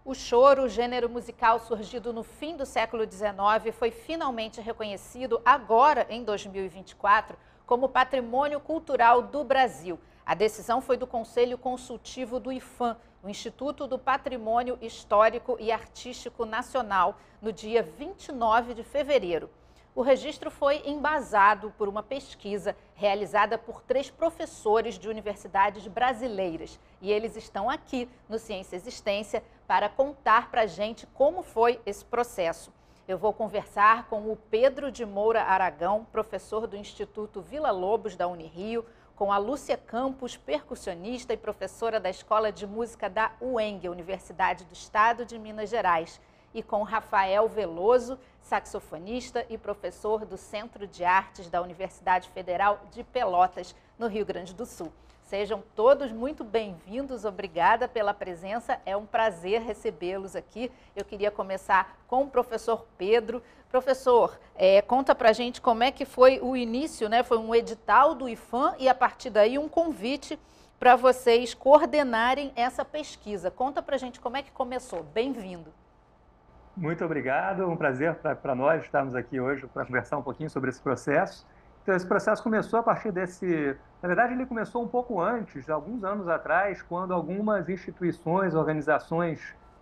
O choro, gênero musical surgido no fim do século XIX, foi finalmente reconhecido agora, em 2024, como Patrimônio Cultural do Brasil. A decisão foi do Conselho Consultivo do IPHAN, o Instituto do Patrimônio Histórico e Artístico Nacional, no dia 29 de fevereiro. O registro foi embasado por uma pesquisa realizada por 3 professores de universidades brasileiras. E eles estão aqui no Ciência e Existência para contar para a gente como foi esse processo. Eu vou conversar com o Pedro de Moura Aragão, professor do Instituto Vila Lobos da Unirio, com a Lúcia Campos, percussionista e professora da Escola de Música da UENG, Universidade do Estado de Minas Gerais, e com Rafael Veloso, saxofonista e professor do Centro de Artes da Universidade Federal de Pelotas, no Rio Grande do Sul. Sejam todos muito bem-vindos, obrigada pela presença, é um prazer recebê-los aqui. Eu queria começar com o professor Pedro. Professor, conta pra gente como é que foi o início, né? Foi um edital do IPHAN e a partir daí um convite para vocês coordenarem essa pesquisa. Conta pra gente como é que começou. Bem-vindo. Muito obrigado, um prazer para nós estarmos aqui hoje para conversar um pouquinho sobre esse processo. Então, esse processo começou a partir desse... Na verdade, ele começou um pouco antes, alguns anos atrás, quando algumas instituições, organizações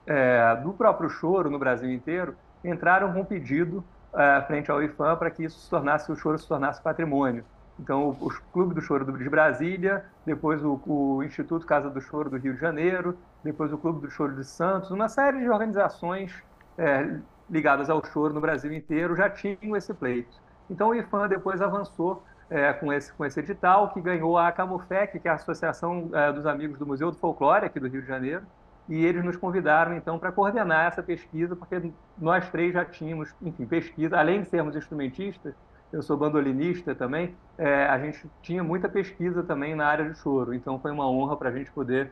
do próprio choro no Brasil inteiro entraram com um pedido frente ao IPHAN para que o choro se tornasse patrimônio. Então, o Clube do Choro de Brasília, depois o Instituto Casa do Choro do Rio de Janeiro, depois o Clube do Choro de Santos, uma série de organizações ligadas ao choro no Brasil inteiro já tinham esse pleito. Então o IPHAN depois avançou com esse edital, que ganhou a Camufec, que é a Associação dos Amigos do Museu do Folclore aqui do Rio de Janeiro, e eles nos convidaram então para coordenar essa pesquisa, porque nós 3 já tínhamos, enfim, pesquisa, além de sermos instrumentistas, eu sou bandolinista também, a gente tinha muita pesquisa também na área de choro, então foi uma honra para a gente poder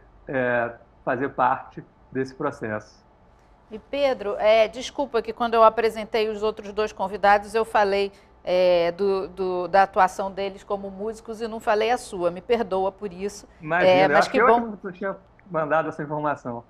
fazer parte desse processo. E Pedro, desculpa que quando eu apresentei os outros 2 convidados, eu falei da atuação deles como músicos e não falei a sua, me perdoa por isso. Imagina, mas que bom. Eu tinha mandado essa informação.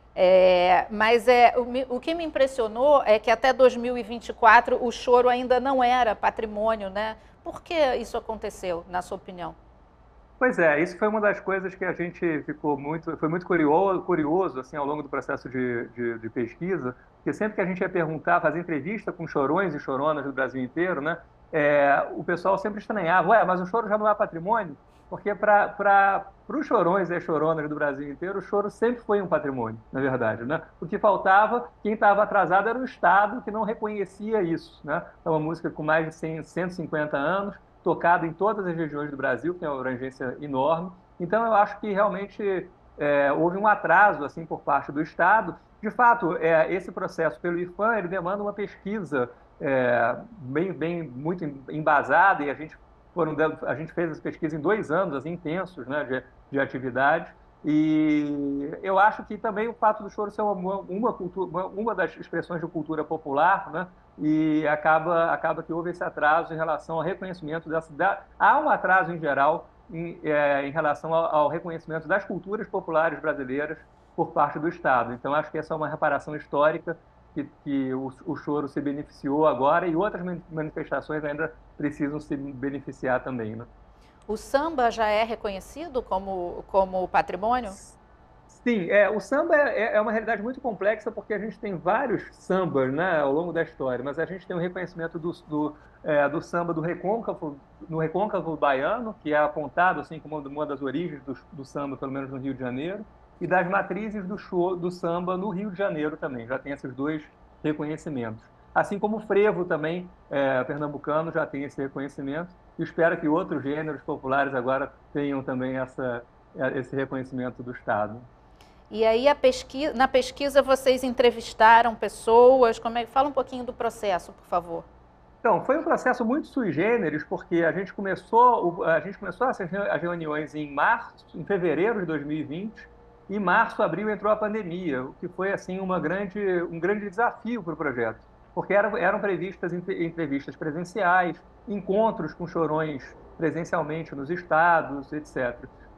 O que me impressionou é que até 2024 o choro ainda não era patrimônio, né? Por que isso aconteceu, na sua opinião? Pois é, isso foi uma das coisas que a gente foi muito curioso assim, ao longo do processo de pesquisa, porque sempre que a gente ia perguntar, fazer entrevista com chorões e choronas do Brasil inteiro, né, o pessoal sempre estranhava, ué, mas o choro já não é patrimônio? Porque para os chorões e choronas do Brasil inteiro, o choro sempre foi um patrimônio, na verdade, né? O que faltava, quem estava atrasado era o Estado, que não reconhecia isso, né? É uma música com mais de 150 anos, tocado em todas as regiões do Brasil, que é uma abrangência enorme. Então, eu acho que realmente houve um atraso assim por parte do Estado. De fato, esse processo pelo IPHAN ele demanda uma pesquisa muito embasada, e a gente fez essa pesquisa em 2 anos assim, intensos, né, de atividade. E eu acho que também o fato do choro ser uma das expressões de cultura popular, né, e acaba que houve esse atraso em relação ao reconhecimento há um atraso em geral em relação ao reconhecimento das culturas populares brasileiras por parte do Estado. Então, acho que essa é uma reparação histórica que o choro se beneficiou agora e outras manifestações ainda precisam se beneficiar também, né? O samba já é reconhecido como patrimônio? Sim, o samba é uma realidade muito complexa porque a gente tem vários sambas, né, ao longo da história, mas a gente tem o reconhecimento do samba no recôncavo baiano, que é apontado assim como uma das origens do samba, pelo menos no Rio de Janeiro, e das matrizes do samba no Rio de Janeiro também, já tem esses 2 reconhecimentos. Assim como o frevo também, pernambucano, já tem esse reconhecimento, e espero que outros gêneros populares agora tenham também esse reconhecimento do Estado. E aí na pesquisa vocês entrevistaram pessoas, fala um pouquinho do processo, por favor. Então, foi um processo muito sui generis, porque a gente começou as reuniões em fevereiro de 2020, e em março, abril entrou a pandemia, o que foi assim um grande desafio para o projeto, porque eram previstas entrevistas presenciais, encontros com chorões presencialmente nos estados, etc.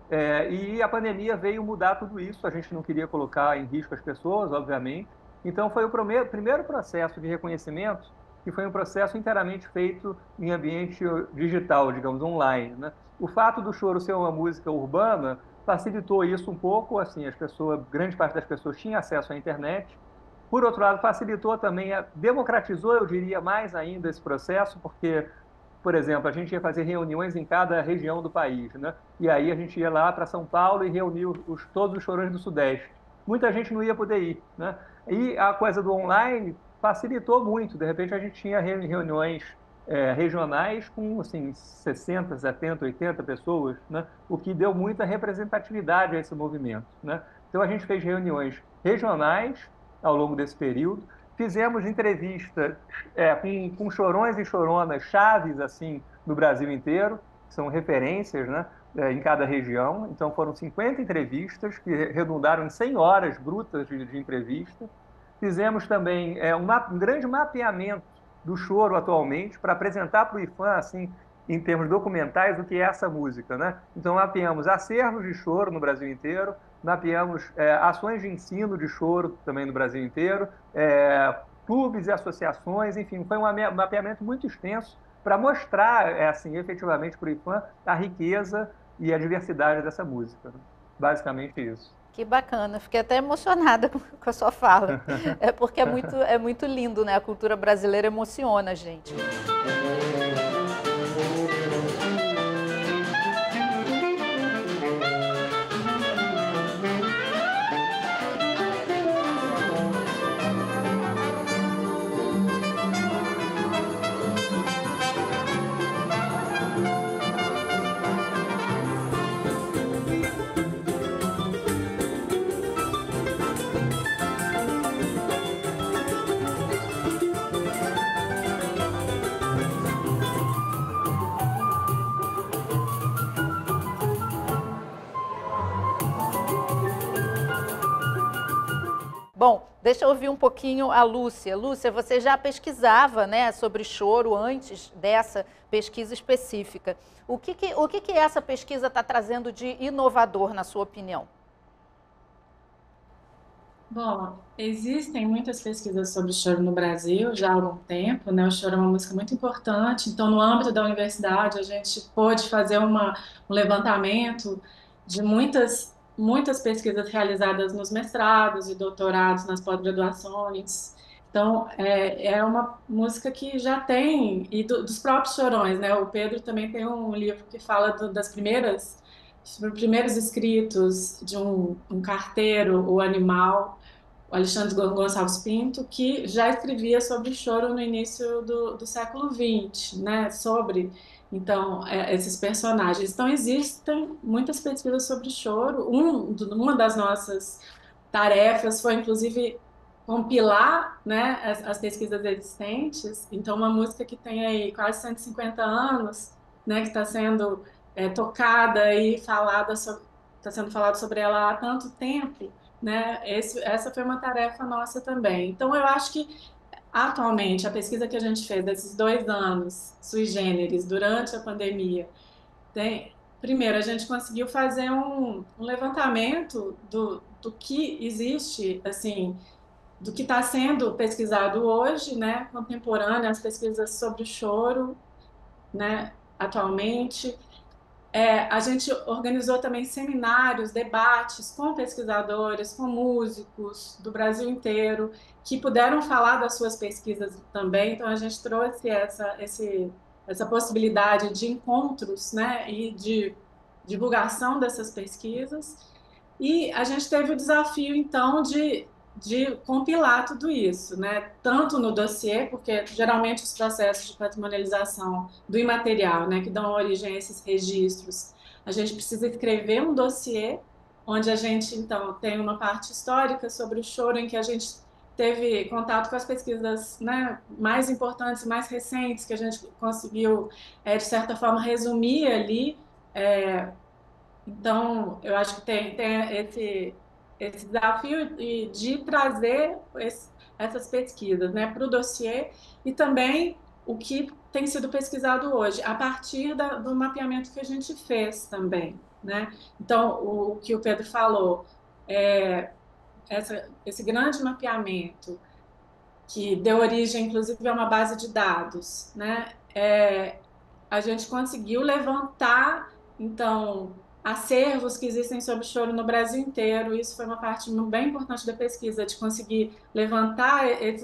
E a pandemia veio mudar tudo isso, a gente não queria colocar em risco as pessoas, obviamente. Então, foi o primeiro processo de reconhecimento, que foi um processo inteiramente feito em ambiente digital, digamos, online, né? O fato do choro ser uma música urbana facilitou isso um pouco, assim, grande parte das pessoas tinha acesso à internet. Por outro lado, facilitou também, democratizou, eu diria, mais ainda esse processo, porque, por exemplo, a gente ia fazer reuniões em cada região do país, né? E aí a gente ia lá para São Paulo e reunia todos os chorões do Sudeste. Muita gente não ia poder ir, né? E a coisa do online facilitou muito. De repente a gente tinha reuniões regionais com assim 60, 70, 80 pessoas, né? O que deu muita representatividade a esse movimento, né? Então a gente fez reuniões regionais ao longo desse período. Fizemos entrevistas com chorões e choronas chaves assim no Brasil inteiro, são referências, né, em cada região. Então foram 50 entrevistas que redundaram em 100 horas brutas de entrevista. Fizemos também um grande mapeamento do choro atualmente para apresentar para o IFAM, assim, em termos documentais, o que é essa música, né? Então mapeamos acervos de choro no Brasil inteiro, mapeamos ações de ensino de choro também no Brasil inteiro, clubes e associações, enfim, foi um mapeamento muito extenso para mostrar, assim, efetivamente para o IFAM a riqueza e a diversidade dessa música. Né? Basicamente isso. Que bacana, fiquei até emocionada com a sua fala. É porque é muito lindo, né? A cultura brasileira emociona a gente. Bom, deixa eu ouvir um pouquinho a Lúcia. Lúcia, você já pesquisava, né, sobre choro antes dessa pesquisa específica. O que essa pesquisa está trazendo de inovador, na sua opinião? Bom, existem muitas pesquisas sobre choro no Brasil já há algum tempo, né? O choro é uma música muito importante, então no âmbito da universidade a gente pôde fazer um levantamento de muitas pesquisas realizadas nos mestrados e doutorados, nas pós-graduações. Então, é uma música que já tem, e dos próprios chorões, né? O Pedro também tem um livro que fala sobre os primeiros escritos de um carteiro, o animal, o Alexandre Gonçalves Pinto, que já escrevia sobre choro no início do século XX, né? Então, esses personagens. Então, existem muitas pesquisas sobre choro. Uma das nossas tarefas foi, inclusive, compilar, né, as pesquisas existentes. Então, uma música que tem aí quase 150 anos, né, que está sendo tocada e está sendo falado sobre ela há tanto tempo, né? Essa foi uma tarefa nossa também. Então, eu acho que atualmente a pesquisa que a gente fez desses 2 anos sui generis durante a pandemia, primeiro a gente conseguiu fazer um levantamento do que existe, assim, do que está sendo pesquisado hoje, né? Contemporâneo, as pesquisas sobre o choro, né? Atualmente. A gente organizou também seminários, debates com pesquisadores, com músicos do Brasil inteiro, que puderam falar das suas pesquisas também. Então, a gente trouxe essa possibilidade de encontros, né, e de divulgação dessas pesquisas. E a gente teve o desafio, então, de compilar tudo isso, né? Tanto no dossiê, porque geralmente os processos de patrimonialização do imaterial, né, que dão origem a esses registros, a gente precisa escrever um dossiê, onde a gente, então, tem uma parte histórica sobre o choro, em que a gente teve contato com as pesquisas, né, mais importantes, mais recentes, que a gente conseguiu, de certa forma, resumir ali. Então, eu acho que tem esse desafio de trazer essas pesquisas, né, para o dossiê, e também o que tem sido pesquisado hoje, a partir do mapeamento que a gente fez também, né? Então, o que o Pedro falou, é, esse grande mapeamento que deu origem, inclusive, a uma base de dados, né? A gente conseguiu levantar, então, acervos que existem sobre choro no Brasil inteiro. Isso foi uma parte bem importante da pesquisa, de conseguir levantar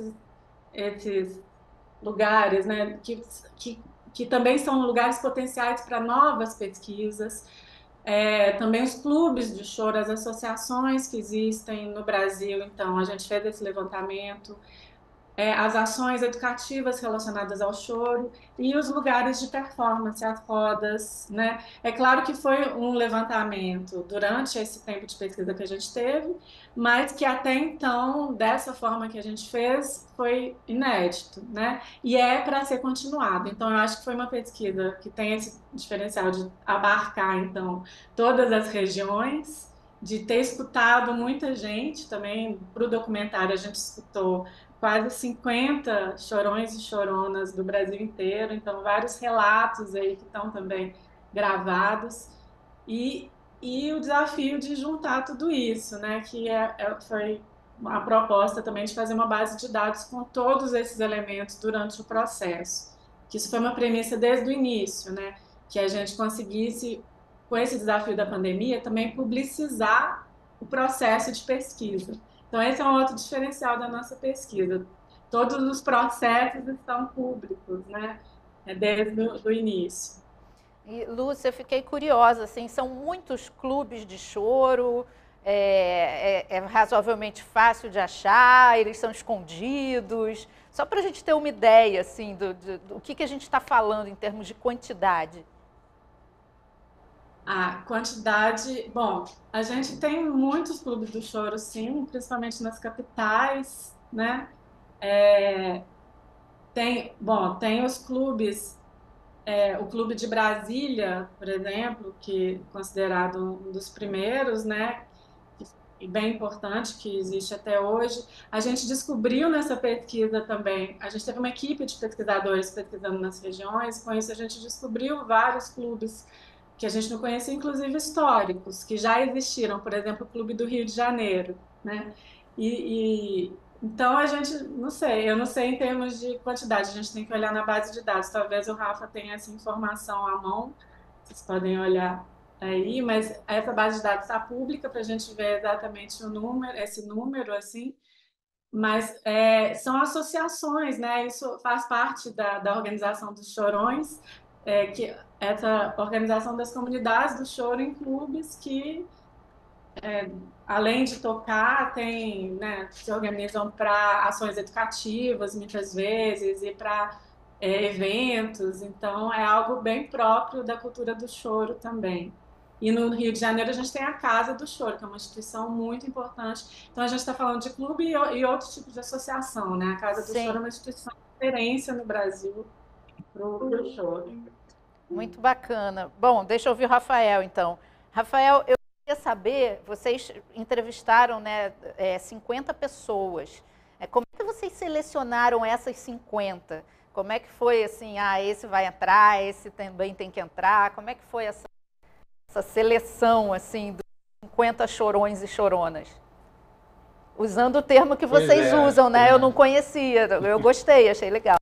esses lugares, né, que também são lugares potenciais para novas pesquisas. Também os clubes de choro, as associações que existem no Brasil, então a gente fez esse levantamento, as ações educativas relacionadas ao choro e os lugares de performance, as rodas, né? É claro que foi um levantamento durante esse tempo de pesquisa que a gente teve, mas que até então, dessa forma que a gente fez, foi inédito, né? E é para ser continuado. Então, eu acho que foi uma pesquisa que tem esse diferencial de abarcar, então, todas as regiões, de ter escutado muita gente também. Para o documentário, a gente escutou quase 50 chorões e choronas do Brasil inteiro, então vários relatos aí que estão também gravados, e, e o desafio de juntar tudo isso, né, que foi a proposta também de fazer uma base de dados com todos esses elementos durante o processo, que isso foi uma premissa desde o início, né, que a gente conseguisse, com esse desafio da pandemia, também publicizar o processo de pesquisa. Então, esse é um outro diferencial da nossa pesquisa. Todos os processos estão públicos, né? Desde o início. E, Lúcia, eu fiquei curiosa, assim, são muitos clubes de choro, é razoavelmente fácil de achar, eles são escondidos, só para a gente ter uma ideia, assim, do que a gente está falando em termos de quantidade. A quantidade, bom, a gente tem muitos clubes do choro, sim, principalmente nas capitais, né? Tem os clubes, o Clube de Brasília, por exemplo, que é considerado um dos primeiros, né? E bem importante, que existe até hoje. A gente descobriu nessa pesquisa também, a gente teve uma equipe de pesquisadores pesquisando nas regiões, com isso a gente descobriu vários clubes que a gente não conhecia, inclusive históricos, que já existiram, por exemplo, o Clube do Rio de Janeiro, né? Então a gente, não sei, eu não sei em termos de quantidade, a gente tem que olhar na base de dados. Talvez o Rafa tenha essa informação à mão, vocês podem olhar aí, mas essa base de dados está pública para a gente ver exatamente o número, esse número assim. Mas são associações, né? Isso faz parte da organização dos chorões, que essa organização das comunidades do choro em clubes que, além de tocar, tem, né, se organizam para ações educativas, muitas vezes, e para eventos. Então, é algo bem próprio da cultura do choro também. E no Rio de Janeiro a gente tem a Casa do Choro, que é uma instituição muito importante. Então a gente está falando de clube e outros tipos de associação, né? A Casa do Choro é Sim, uma instituição de referência no Brasil para o choro. muito bacana. Bom, deixa eu ouvir o Rafael, então. Rafael, eu queria saber, vocês entrevistaram, né, 50 pessoas. Como é que vocês selecionaram essas 50? Como é que foi assim, esse vai entrar, esse também tem que entrar? Como é que foi essa seleção, assim, dos 50 chorões e choronas? Usando o termo que vocês usam, né? Eu não conhecia, eu gostei, achei legal.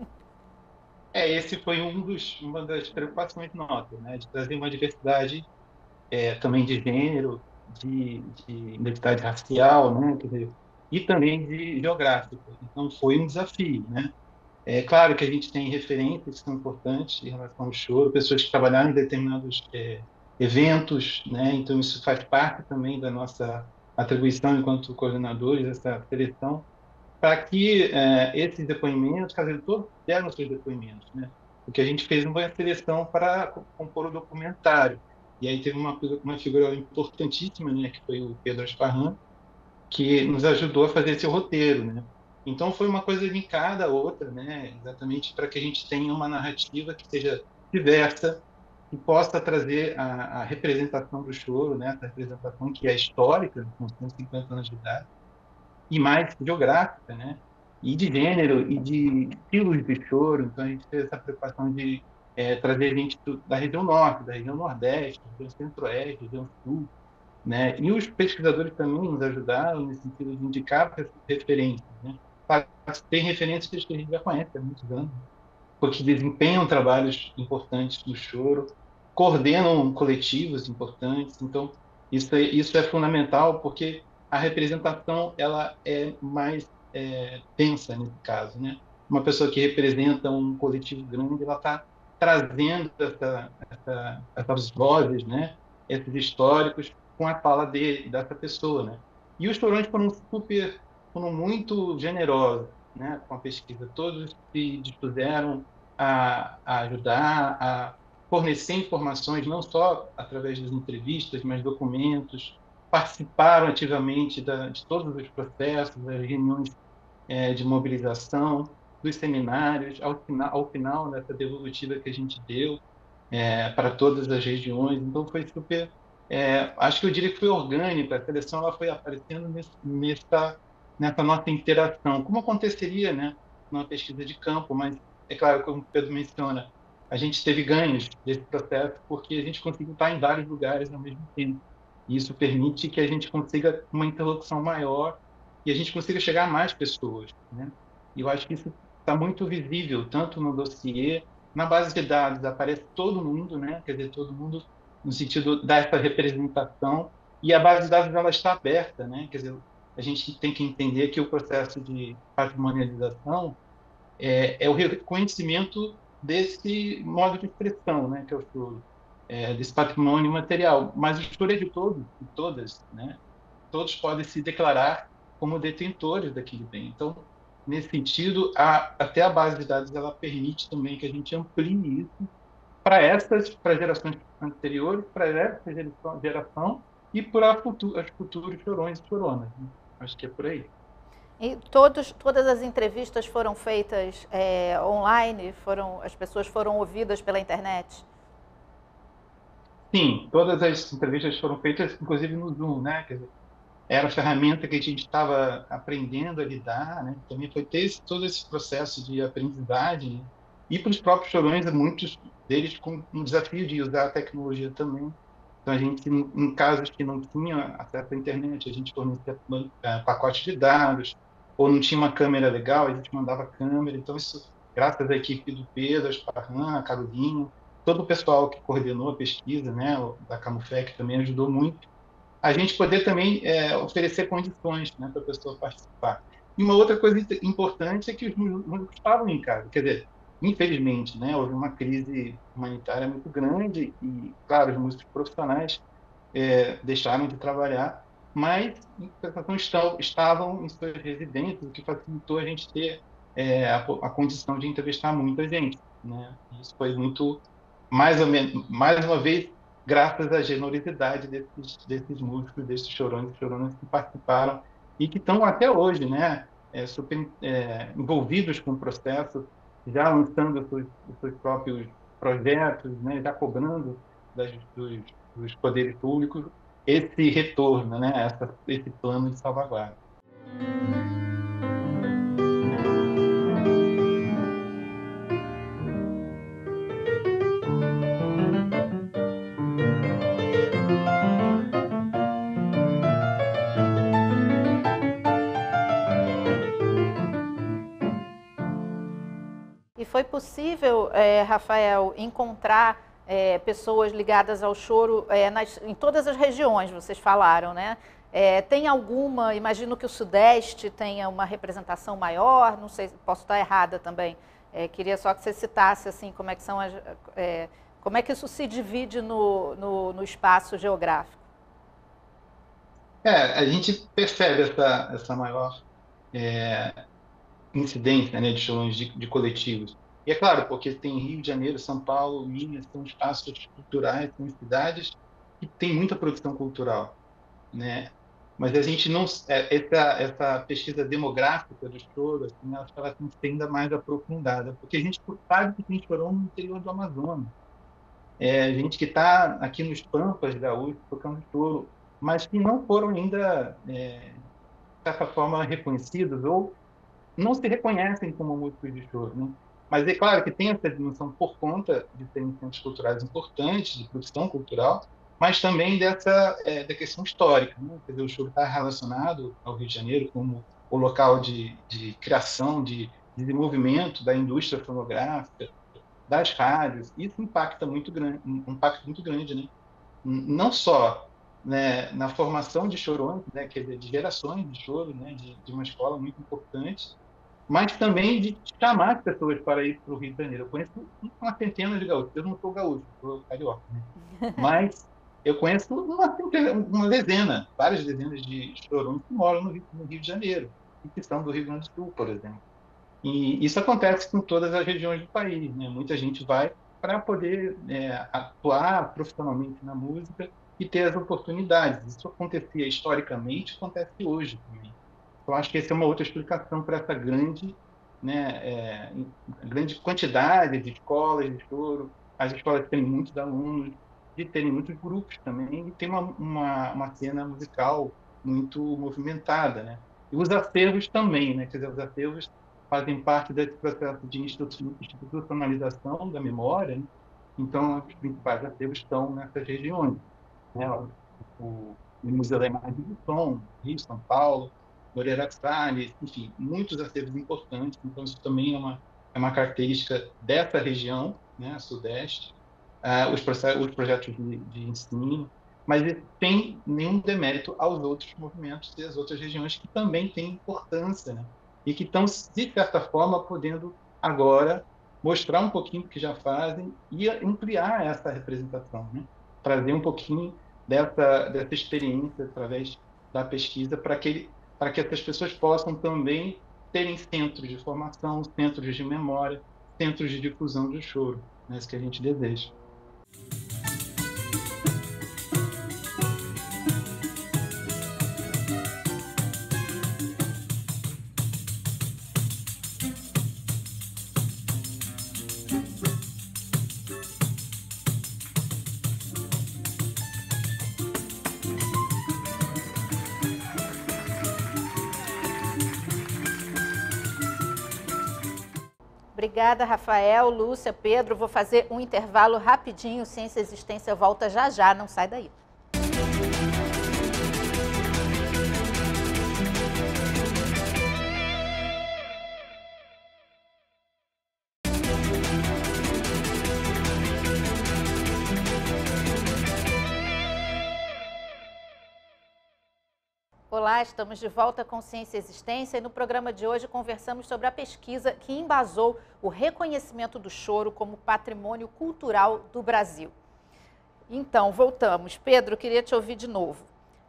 Esse foi uma das preocupações nossas, né? De trazer uma diversidade também de gênero, de identidade racial, né? Quer dizer, e também de geográfica. Então, foi um desafio, né? É claro que a gente tem referências que são importantes em relação ao choro, pessoas que trabalharam em determinados eventos, né? Então, isso faz parte também da nossa atribuição enquanto coordenadores, essa seleção, para que esses depoimentos, quer dizer, todos deram seus depoimentos, né? Porque a gente fez uma seleção para compor o documentário. E aí teve uma figura importantíssima, né, que foi o Pedro Asparran, que nos ajudou a fazer esse roteiro, né? Então foi uma coisa linkada à outra, né? Exatamente para que a gente tenha uma narrativa que seja diversa, que possa trazer a representação do choro, né? Essa representação que é histórica, com 150 anos de idade, e mais geográfica, né? e de gênero e de estilos de choro. Então, a gente teve essa preocupação de trazer gente da região norte, da região nordeste, da região centro-oeste, da região sul, né? E os pesquisadores também nos ajudaram nesse sentido de indicar referências, né? Tem referências que a gente já conhece há muitos anos, porque desempenham trabalhos importantes no choro, coordenam coletivos importantes. Então, isso é fundamental, porque a representação ela é mais densa nesse caso, né? Uma pessoa que representa um coletivo grande, ela está trazendo essas vozes, né? Esses históricos com a fala dessa pessoa, né? E os chorões foram muito generosos, né? Com a pesquisa, todos se dispuseram a ajudar, a fornecer informações, não só através das entrevistas, mas documentos, participaram ativamente de todos os processos, das reuniões de mobilização, dos seminários, ao final dessa devolutiva que a gente deu para todas as regiões. Então, foi super... acho que eu diria que foi orgânico, a seleção ela foi aparecendo nessa nossa interação, como aconteceria, né, numa pesquisa de campo, mas é claro, como o Pedro menciona, a gente teve ganhos desse processo porque a gente conseguiu estar em vários lugares ao mesmo tempo. E isso permite que a gente consiga uma interlocução maior e a gente consiga chegar a mais pessoas, né? E eu acho que isso está muito visível, tanto no dossiê, na base de dados aparece todo mundo, né? Quer dizer, todo mundo no sentido dessa representação, e a base de dados ela está aberta, né? Quer dizer, a gente tem que entender que o processo de patrimonialização é o reconhecimento desse modo de expressão, né? Que é o choro, desse patrimônio material. Mas o choro é de todos e todas, né? Todos podem se declarar como detentores daquele bem. Então, nesse sentido, até a base de dados ela permite também que a gente amplie isso para gerações anteriores, para essa geração e para os futuros chorões e choronas, né? Acho que é por aí. E todas as entrevistas foram feitas online? As pessoas foram ouvidas pela internet? Sim, todas as entrevistas foram feitas, inclusive no Zoom, né? Quer dizer, era a ferramenta que a gente estava aprendendo a lidar, né? Também foi ter todo esse processo de aprendizagem, né? E para os próprios chorões, muitos deles com um desafio de usar a tecnologia também. Então, a gente, em casos que não tinha acesso à internet, a gente fornecia pacotes de dados, ou não tinha uma câmera legal, a gente mandava câmera. Então, isso, graças à equipe do Pedro, a Esparran, a Carolinha, todo o pessoal que coordenou a pesquisa, né, da Camufec também ajudou muito a gente poder também oferecer condições, né, para a pessoa participar. E uma outra coisa importante é que os músicos estavam em casa, quer dizer, infelizmente, né, houve uma crise humanitária muito grande e, claro, os músicos profissionais deixaram de trabalhar, mas, em compensação, estavam em suas residências, o que facilitou a gente ter a condição de entrevistar muita gente, né? Isso foi muito, mais uma vez, graças à generosidade desses músicos, desses chorões e choronas que participaram e que estão até hoje, né, super envolvidos com o processo, já lançando os seus próprios projetos, né, já cobrando dos poderes públicos esse retorno, né, esse plano de salvaguarda. E foi possível, Rafael, encontrar pessoas ligadas ao choro em todas as regiões, vocês falaram, né? Tem alguma, imagino que o Sudeste tenha uma representação maior, não sei, posso estar errada também. Queria só que você citasse assim, como é que são como é que isso se divide no espaço geográfico. A gente percebe essa maior incidência, né, de chorões de coletivos. E é claro, porque tem Rio de Janeiro, São Paulo, Minas, são espaços culturais, são cidades que têm muita produção cultural, né? Mas a gente não essa pesquisa demográfica do choro, assim, ela tem que ser ainda mais aprofundada, porque a gente sabe que tem chorão no interior do Amazonas, gente que está aqui nos Pampas gaúchos tocando choro, mas que não foram ainda de certa forma reconhecidos ou não se reconhecem como músicos de choro, né? Mas é claro que tem essa dimensão por conta de serem centros culturais importantes, de produção cultural, mas também da questão histórica, né? Quer dizer, o choro está relacionado ao Rio de Janeiro como o local de criação, de desenvolvimento da indústria fonográfica, das rádios. Isso impacta muito grande, um impacto muito grande, né? Não só, né, na formação de chorões, né, quer dizer, de gerações de choro, né, de uma escola muito importante, mas também de chamar as pessoas para ir para o Rio de Janeiro. Eu conheço uma centena de gaúchos. Eu não sou gaúcho, sou carioca, né? Mas eu conheço uma dezena, várias dezenas de chorões que moram no Rio de Janeiro e que são do Rio Grande do Sul, por exemplo. E isso acontece com todas as regiões do país, né? Muita gente vai para poder atuar profissionalmente na música e ter as oportunidades. Isso acontecia historicamente, acontece hoje também. Eu acho que essa é uma outra explicação para essa grande, né, grande quantidade de escolas de choro. As escolas têm muitos alunos, de terem muitos grupos também, e tem uma cena musical muito movimentada, né? E os acervos também, né? Quer dizer, os acervos fazem parte desse processo de institucionalização da memória, né? Então, os principais acervos estão nessas regiões, né? O Museu da Imagem do Som, Rio, São Paulo, Moreira Salles, enfim, muitos acervos importantes. Então, isso também é uma característica dessa região, né, Sudeste, os projetos de ensino, mas tem nenhum demérito aos outros movimentos e às outras regiões que também têm importância, né? E que estão, de certa forma, podendo agora mostrar um pouquinho do que já fazem e ampliar essa representação, né? Trazer um pouquinho dessa experiência através da pesquisa para que essas pessoas possam também terem centros de formação, centros de memória, centros de difusão do choro, né? Isso que a gente deseja. Obrigada, Rafael, Lúcia, Pedro. Vou fazer um intervalo rapidinho. Ciência e Existência volta já já, não sai daí. Olá, estamos de volta com Ciência e Existência e no programa de hoje conversamos sobre a pesquisa que embasou o reconhecimento do choro como patrimônio cultural do Brasil. Então, voltamos. Pedro, queria te ouvir de novo.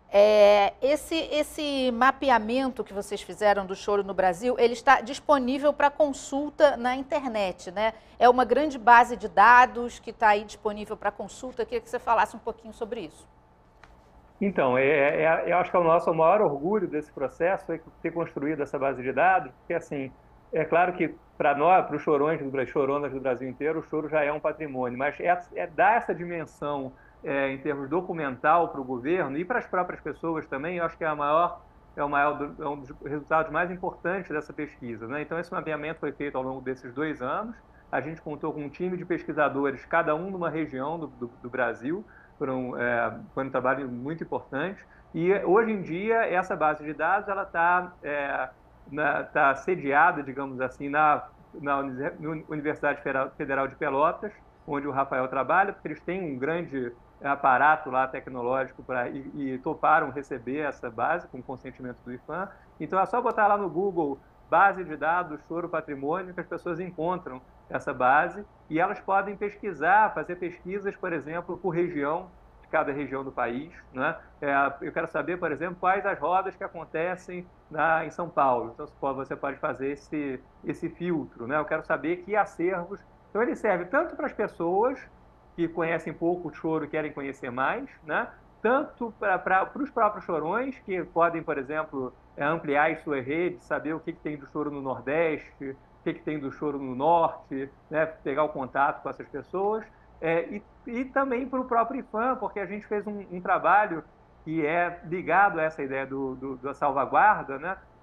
Esse mapeamento que vocês fizeram do choro no Brasil, ele está disponível para consulta na internet, né? É uma grande base de dados que está aí disponível para consulta. Eu queria que você falasse um pouquinho sobre isso. Então, eu acho que é o nosso maior orgulho desse processo é ter construído essa base de dados, porque, assim, é claro que para nós, para os choronas do Brasil inteiro, o choro já é um patrimônio, mas dar essa dimensão em termos documental para o governo e para as próprias pessoas também, eu acho que é um dos resultados mais importantes dessa pesquisa, né? Então, esse mapeamento foi feito ao longo desses 2 anos, a gente contou com um time de pesquisadores, cada um numa região do Brasil. Foi um trabalho muito importante e hoje em dia essa base de dados ela está sediada, digamos assim, na Universidade Federal de Pelotas, onde o Rafael trabalha, porque eles têm um grande aparato lá tecnológico e toparam receber essa base com consentimento do IPHAN. Então é só botar lá no Google base de dados choro patrimônio que as pessoas encontram essa base e elas podem pesquisar, fazer pesquisas, por exemplo, por região, de cada região do país, né? Eu quero saber, por exemplo, quais as rodas que acontecem em São Paulo. Então, você pode fazer esse filtro, né? Eu quero saber que acervos... Então, ele serve tanto para as pessoas que conhecem pouco o choro e querem conhecer mais, né? Tanto para os próprios chorões, que podem, por exemplo, ampliar as suas redes, saber o que tem do choro no Nordeste, o que tem do choro no Norte, né? Pegar o contato com essas pessoas, e também para o próprio IPHAN, porque a gente fez um trabalho que é ligado a essa ideia da salvaguarda, né?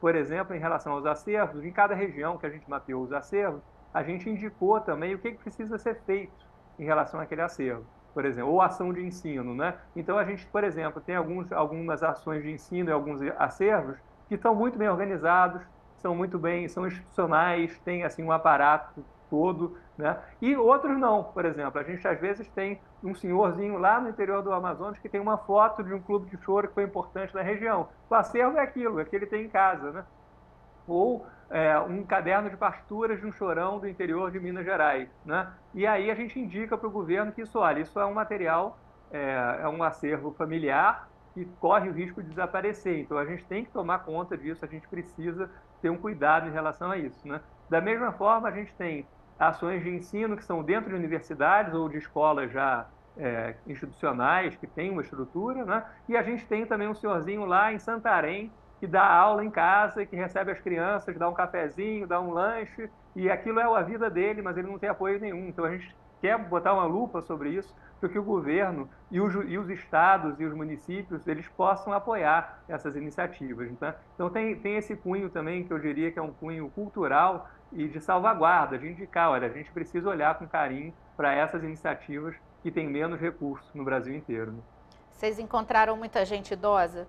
por exemplo, em relação aos acervos, em cada região que a gente mapeou os acervos, a gente indicou também o que precisa ser feito em relação àquele acervo, por exemplo, ou ação de ensino, né? Então, a gente, por exemplo, tem algumas ações de ensino e alguns acervos que estão muito bem organizados, são institucionais, têm assim um aparato todo, né? E outros não, por exemplo, a gente às vezes tem um senhorzinho lá no interior do Amazonas que tem uma foto de um clube de choro que foi importante na região. O acervo é aquilo, é que ele tem em casa, né? Ou um caderno de partituras de um chorão do interior de Minas Gerais, né? E aí a gente indica para o governo que olha, isso é um material, é um acervo familiar que corre o risco de desaparecer. Então a gente tem que tomar conta disso, a gente precisa ter um cuidado em relação a isso, né? Da mesma forma, a gente tem ações de ensino que são dentro de universidades ou de escolas já institucionais, que têm uma estrutura, né? E a gente tem também um senhorzinho lá em Santarém, que dá aula em casa, que recebe as crianças, dá um cafezinho, dá um lanche, e aquilo é a vida dele, mas ele não tem apoio nenhum. Então a gente quer botar uma lupa sobre isso, para que o governo e os estados e os municípios eles possam apoiar essas iniciativas. Então tem esse cunho também, que eu diria que é um cunho cultural e de salvaguarda, de indicar, olha, a gente precisa olhar com carinho para essas iniciativas que têm menos recursos no Brasil inteiro. Né? Vocês encontraram muita gente idosa?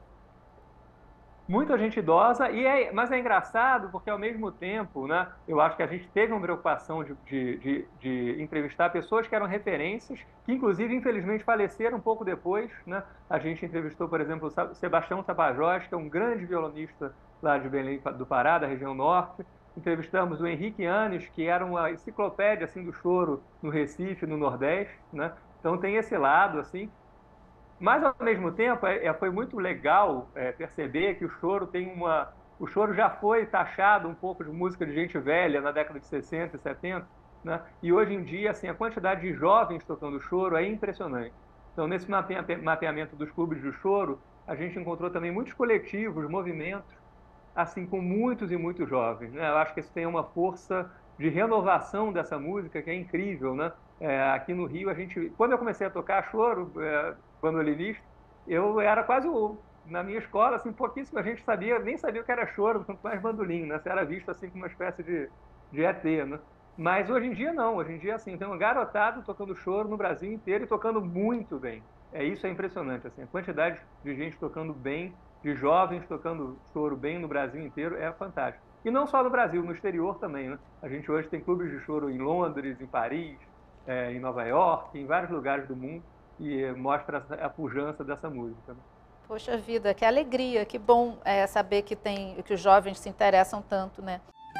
Muita gente idosa, mas é engraçado porque, ao mesmo tempo, né, eu acho que a gente teve uma preocupação de entrevistar pessoas que eram referências, que, inclusive, infelizmente, faleceram um pouco depois. Né? A gente entrevistou, por exemplo, o Sebastião Tapajós, que é um grande violonista lá de Belém do Pará, da região norte. Entrevistamos o Henrique Anes, que era uma enciclopédia assim, do choro no Recife, no Nordeste. Né? Então, tem esse lado, assim. Mas, ao mesmo tempo, foi muito legal perceber que o choro já foi taxado um pouco de música de gente velha na década de 60 e 70, né? E hoje em dia, assim, a quantidade de jovens tocando choro é impressionante. Então, nesse mapeamento dos clubes de choro, a gente encontrou também muitos coletivos, movimentos, assim, com muitos e muitos jovens. Né? Eu acho que isso tem uma força de renovação dessa música que é incrível, né? Aqui no Rio, quando eu comecei a tocar choro, bandolinista, eu era quase na minha escola, assim, pouquíssima gente nem sabia o que era choro, quanto mais bandolim, né? Você era visto assim como uma espécie de ET, né? Mas hoje em dia não, hoje em dia assim, tem um garotado tocando choro no Brasil inteiro e tocando muito bem. Isso é impressionante, assim, a quantidade de gente tocando bem, de jovens tocando choro bem no Brasil inteiro é fantástico. E não só no Brasil, no exterior também, né? A gente hoje tem clubes de choro em Londres, em Paris, em Nova York, em vários lugares do mundo, e mostra a pujança dessa música. Né? Poxa vida, que alegria, que bom saber que os jovens se interessam tanto, né?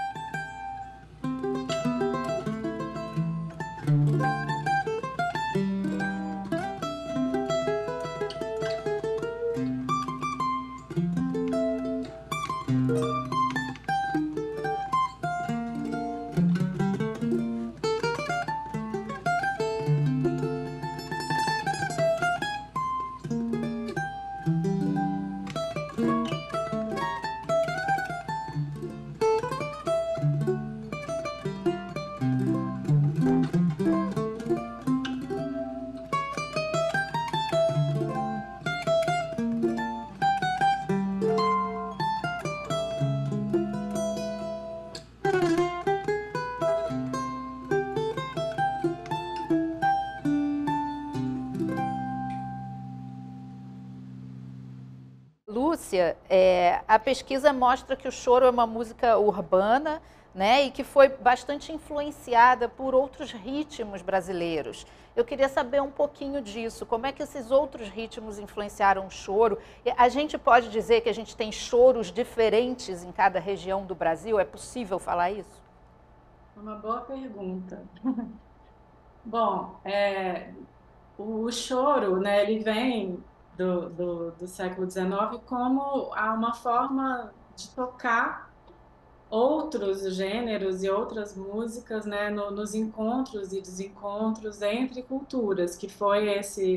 Lúcia, a pesquisa mostra que o choro é uma música urbana, né, e que foi bastante influenciada por outros ritmos brasileiros. Eu queria saber um pouquinho disso, como é que esses outros ritmos influenciaram o choro? A gente pode dizer que a gente tem choros diferentes em cada região do Brasil? É possível falar isso? Uma boa pergunta. Bom, o choro, né, ele vem do século XIX como uma forma de tocar outros gêneros e outras músicas, né, nos encontros e desencontros entre culturas, que foi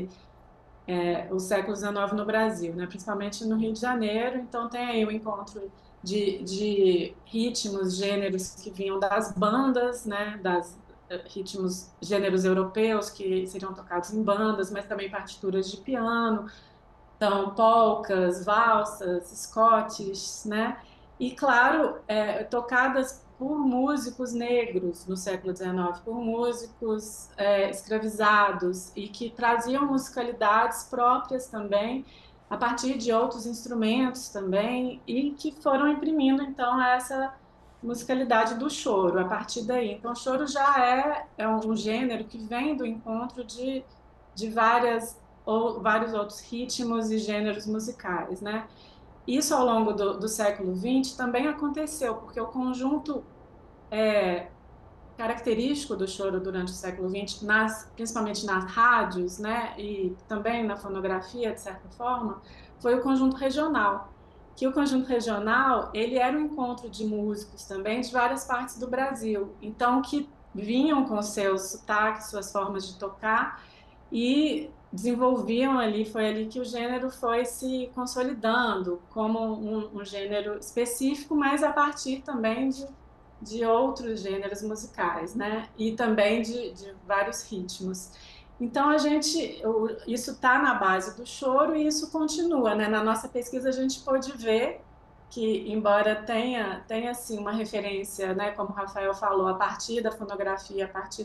o século XIX no Brasil, né, principalmente no Rio de Janeiro. Então tem aí o encontro de ritmos, gêneros que vinham das bandas, né, ritmos, gêneros europeus que seriam tocados em bandas, mas também partituras de piano, então polcas, valsas, scots, né? E, claro, tocadas por músicos negros no século XIX, por músicos escravizados, e que traziam musicalidades próprias também, a partir de outros instrumentos também, e que foram imprimindo, então, essa musicalidade do choro, a partir daí. Então, o choro já é um gênero que vem do encontro de vários outros ritmos e gêneros musicais, né? Isso ao longo do século XX também aconteceu, porque o conjunto característico do choro durante o século XX, principalmente nas rádios, né, e também na fonografia, de certa forma, foi o conjunto regional. Que o conjunto regional, ele era um encontro de músicos também de várias partes do Brasil, então que vinham com seus sotaques, suas formas de tocar e desenvolviam ali, foi ali que o gênero foi se consolidando como um gênero específico, mas a partir também de outros gêneros musicais, né? E também de vários ritmos. Então, isso está na base do choro e isso continua, né? Na nossa pesquisa, a gente pôde ver que, embora tenha assim, uma referência, né, como o Rafael falou, a partir da fonografia, a partir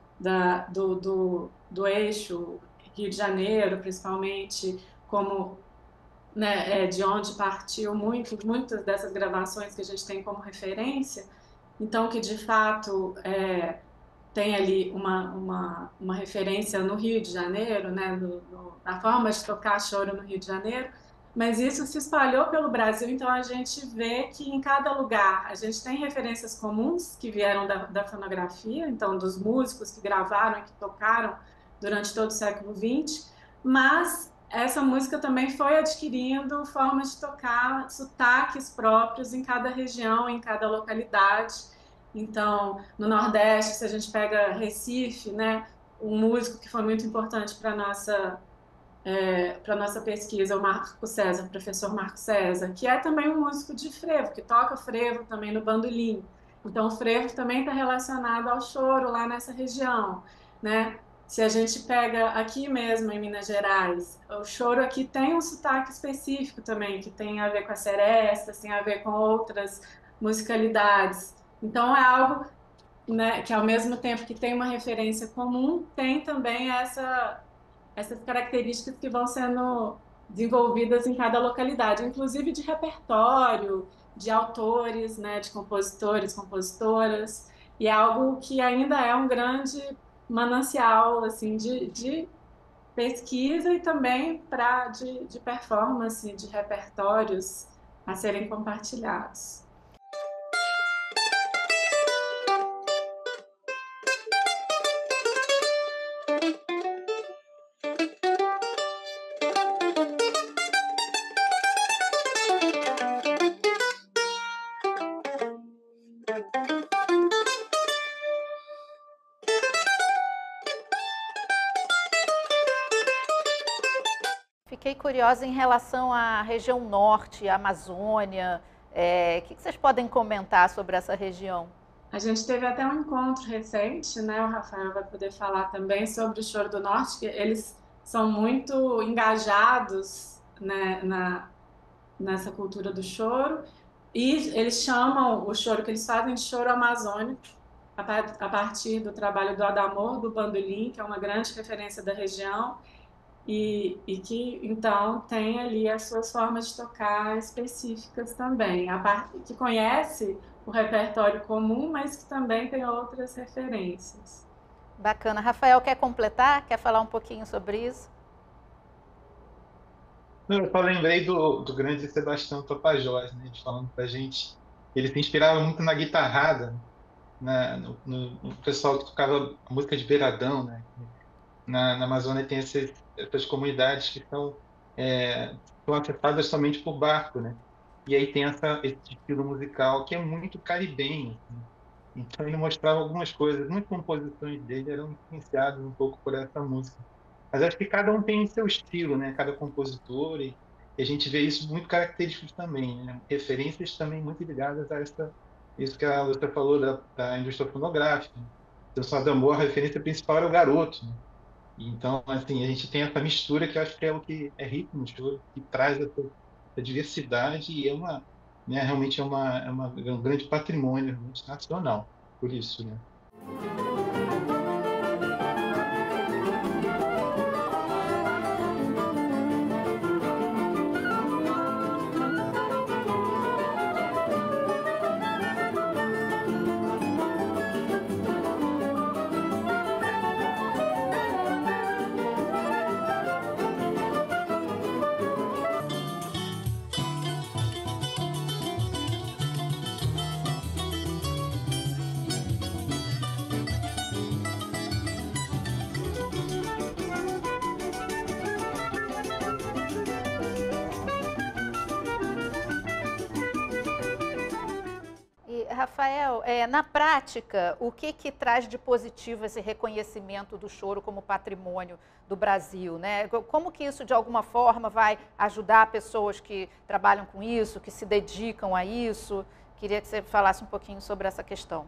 do eixo Rio de Janeiro, principalmente, como né, de onde partiu muitas dessas gravações que a gente tem como referência, então que de fato tem ali uma referência no Rio de Janeiro, né, na forma de tocar choro no Rio de Janeiro, mas isso se espalhou pelo Brasil, então a gente vê que em cada lugar a gente tem referências comuns que vieram da fonografia, então dos músicos que gravaram e que tocaram durante todo o século XX, mas essa música também foi adquirindo formas de tocar, sotaques próprios em cada região, em cada localidade. Então, no Nordeste, se a gente pega Recife, né, um músico que foi muito importante para nossa pesquisa, o Marco César, o professor Marco César, que é também um músico de frevo, que toca frevo também no bandolim. Então, o frevo também está relacionado ao choro lá nessa região, né? Se a gente pega aqui mesmo em Minas Gerais, o choro aqui tem um sotaque específico também, que tem a ver com as serestas, tem a ver com outras musicalidades. Então, é algo, né, que ao mesmo tempo que tem uma referência comum, tem também essas características que vão sendo desenvolvidas em cada localidade, inclusive de repertório, de autores, né, de compositores, compositoras, e é algo que ainda é um grande manancial assim de pesquisa e também de performance, de repertórios a serem compartilhados. Fiquei curiosa em relação à região norte, à Amazônia. O que vocês podem comentar sobre essa região? A gente teve até um encontro recente, né? O Rafael vai poder falar também sobre o Choro do Norte, que eles são muito engajados, né, nessa cultura do choro, e eles chamam o choro que eles fazem de choro amazônico, a partir do trabalho do Adamor, do bandolim, que é uma grande referência da região, e que então tem ali as suas formas de tocar específicas também, que conhece o repertório comum, mas que também tem outras referências. Bacana. Rafael, quer completar? Quer falar um pouquinho sobre isso? Eu só lembrei do grande Sebastião Tapajós, né, falando pra gente. Ele se inspirava muito na guitarrada, no pessoal que tocava música de beiradão, né? Na Amazônia tem essas comunidades que são acessadas somente por barco, né? E aí tem esse estilo musical que é muito caribenho, assim. Então ele mostrava algumas coisas, muitas composições dele eram influenciadas um pouco por essa música. Mas acho que cada um tem seu estilo, né? Cada compositor, e a gente vê isso muito característico também, né? Referências também muito ligadas isso que a Lúcia falou da indústria fonográfica. Então, só da amor, a referência principal era o garoto, né? Então, assim, a gente tem essa mistura que eu acho que é o que é rico no show, que traz essa diversidade e é né? Realmente é um grande patrimônio realmente nacional, por isso, né? Rafael, na prática, o que traz de positivo esse reconhecimento do choro como patrimônio do Brasil, né? Como que isso, de alguma forma, vai ajudar pessoas que trabalham com isso, que se dedicam a isso? Queria que você falasse um pouquinho sobre essa questão.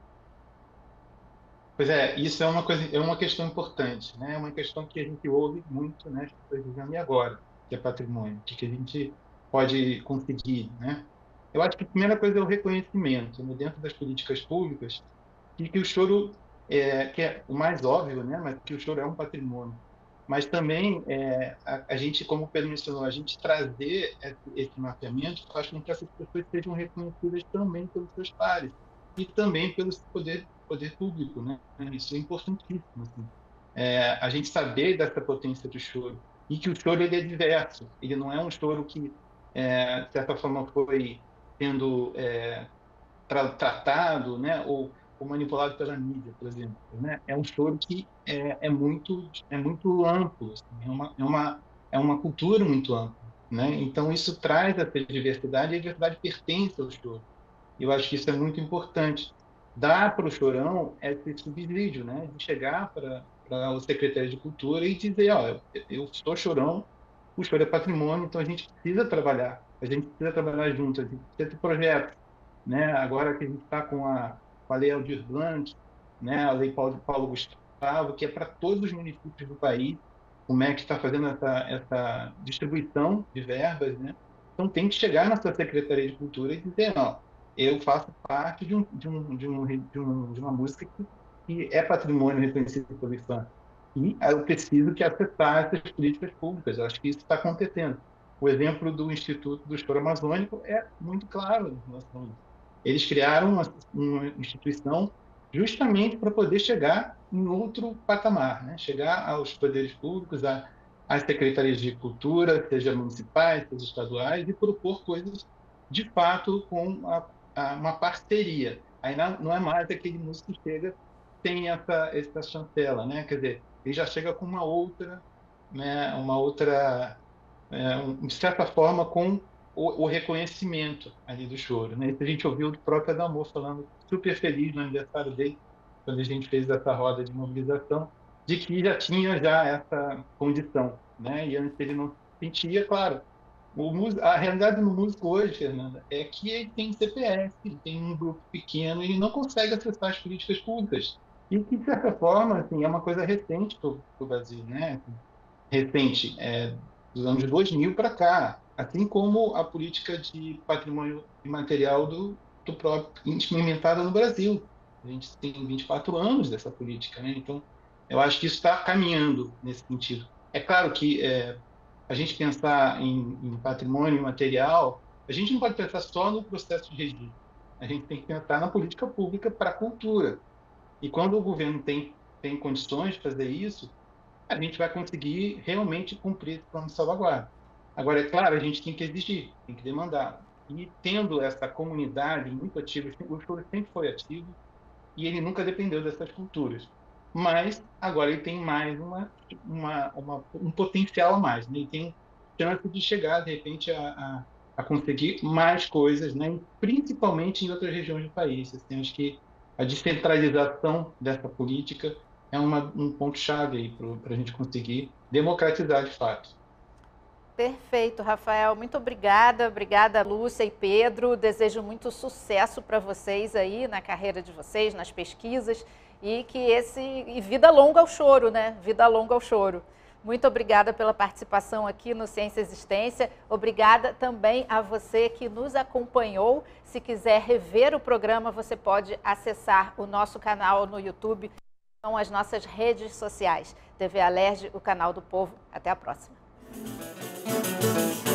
Pois é, isso é uma questão importante, né? É uma questão que a gente ouve muito, né? As pessoas dizendo, e agora, que é patrimônio, o que a gente pode conseguir, né? Eu acho que a primeira coisa é o reconhecimento, né? Dentro das políticas públicas, e que o choro que é o mais óbvio, né? Mas que o choro é um patrimônio. Mas também a gente, como o Pedro mencionou, a gente trazer esse mapeamento faz com que essas pessoas sejam reconhecidas também pelos seus pares e também pelo poder público, né? Isso é importantíssimo, assim. A gente saber dessa potência do choro e que o choro ele é diverso. Ele não é um choro que, de certa forma, foi sendo tratado, né? Ou manipulado pela mídia, por exemplo, né? É um choro que é muito amplo, assim, é uma cultura muito ampla, né? Então isso traz essa diversidade e a diversidade pertence ao choro. Eu acho que isso é muito importante. Dar para o Chorão esse subsídio, né? De chegar para o Secretário de Cultura e dizer, ó, eu sou Chorão, o choro é patrimônio, então a gente precisa trabalhar, junto, a gente precisa ter projetos, né? Agora que a gente está com a Lei Aldir Blanc, né? A Lei Paulo Gustavo, que é para todos os municípios do país, o MEC está fazendo essa distribuição de verbas, né? Então tem que chegar na sua Secretaria de Cultura e dizer, não, eu faço parte de uma música que é patrimônio reconhecido pelo IFAM. E eu preciso que acessar essas políticas públicas. Eu acho que isso está acontecendo. O exemplo do Instituto do Choro Amazônico é muito claro em relação a isso. Eles criaram uma instituição justamente para poder chegar em outro patamar, né? Chegar aos poderes públicos, às secretarias de cultura, seja municipais, seja estaduais, e propor coisas de fato com uma parceria. Aí não é mais aquele músico que chega sem essa chancela, né? Quer dizer, ele já chega com uma outra, né? De certa forma, com o reconhecimento ali do choro, né? Isso a gente ouviu do próprio Adamor falando super feliz no aniversário dele, quando a gente fez essa roda de mobilização, de que já tinha essa condição, né? E antes ele não sentia, claro. A realidade do músico hoje, Fernanda, é que ele tem CPF, ele tem um grupo pequeno, ele não consegue acessar as políticas públicas. E que, de certa forma, assim, é uma coisa recente para o Brasil, né? Recente, dos anos 2000 para cá, assim como a política de patrimônio imaterial do próprio implementada no Brasil. A gente tem 24 anos dessa política, né? Então, eu acho que isso está caminhando nesse sentido. É claro que a gente pensar em patrimônio material, a gente não pode pensar só no processo de registro. A gente tem que pensar na política pública para a cultura. E quando o governo tem condições de fazer isso, a gente vai conseguir realmente cumprir esse plano de salvaguarda. Agora, é claro, a gente tem que exigir, tem que demandar. E tendo essa comunidade muito ativa, o choro sempre foi ativo e ele nunca dependeu dessas culturas. Mas agora ele tem mais um potencial a mais, né? Ele tem chance de chegar, de repente, a conseguir mais coisas, né? Principalmente em outras regiões do país. Assim, acho que a descentralização dessa política é um ponto-chave aí para a gente conseguir democratizar de fato. Perfeito, Rafael. Muito obrigada. Obrigada, Lúcia e Pedro. Desejo muito sucesso para vocês aí na carreira de vocês, nas pesquisas e vida longa ao choro, né? Vida longa ao choro. Muito obrigada pela participação aqui no Ciência e Existência. Obrigada também a você que nos acompanhou. Se quiser rever o programa, você pode acessar o nosso canal no YouTube, são as nossas redes sociais. TV Alerj, o canal do povo. Até a próxima.